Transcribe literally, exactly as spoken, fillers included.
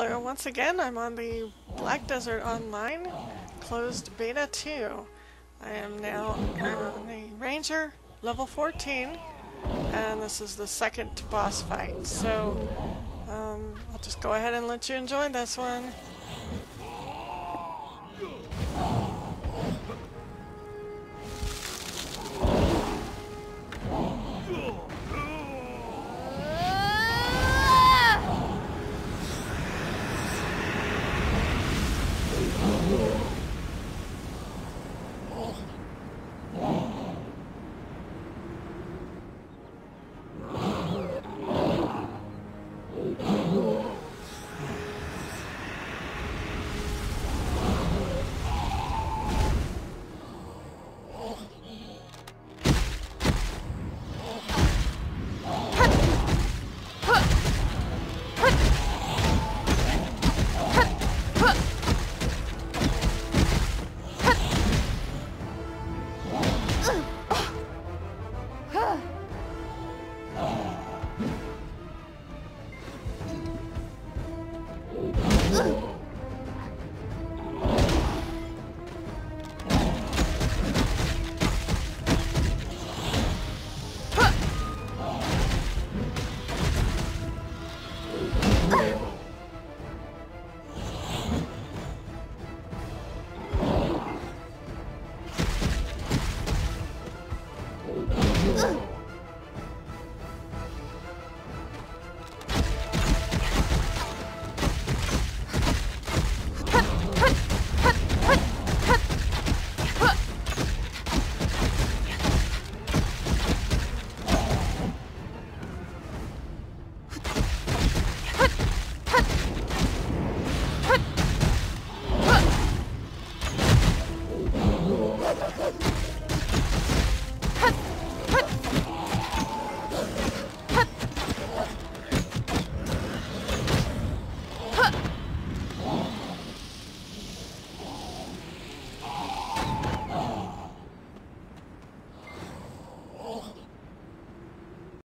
Hello, once again I'm on the Black Desert Online closed beta two. I am now on the Ranger level fourteen, and this is the second boss fight. So um, I'll just go ahead and let you enjoy this one.